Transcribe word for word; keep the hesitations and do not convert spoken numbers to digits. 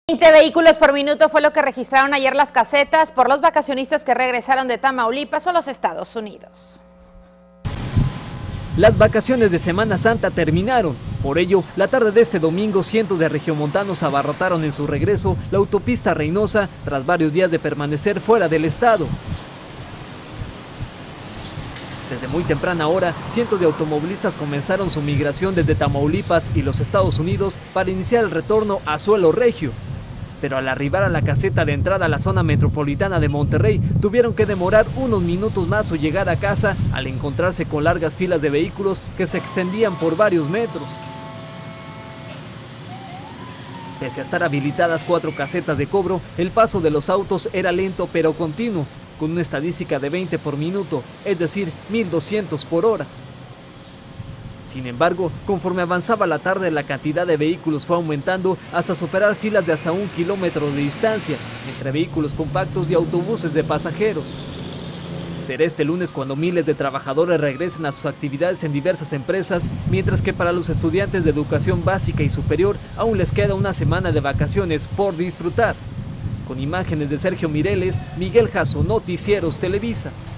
veinte vehículos por minuto fue lo que registraron ayer las casetas por los vacacionistas que regresaron de Tamaulipas o los Estados Unidos. Las vacaciones de Semana Santa terminaron. Por ello, la tarde de este domingo, cientos de regiomontanos abarrotaron en su regreso la autopista Reynosa tras varios días de permanecer fuera del estado. Desde muy temprana hora, cientos de automovilistas comenzaron su migración desde Tamaulipas y los Estados Unidos para iniciar el retorno a suelo regio. Pero al arribar a la caseta de entrada a la zona metropolitana de Monterrey, tuvieron que demorar unos minutos más su llegada a casa al encontrarse con largas filas de vehículos que se extendían por varios metros. Pese a estar habilitadas cuatro casetas de cobro, el paso de los autos era lento pero continuo, con una estadística de veinte por minuto, es decir, mil doscientos por hora. Sin embargo, conforme avanzaba la tarde, la cantidad de vehículos fue aumentando hasta superar filas de hasta un kilómetro de distancia, entre vehículos compactos y autobuses de pasajeros. Será este lunes cuando miles de trabajadores regresen a sus actividades en diversas empresas, mientras que para los estudiantes de educación básica y superior aún les queda una semana de vacaciones por disfrutar. Con imágenes de Sergio Mireles, Miguel Jasso, Noticieros Televisa.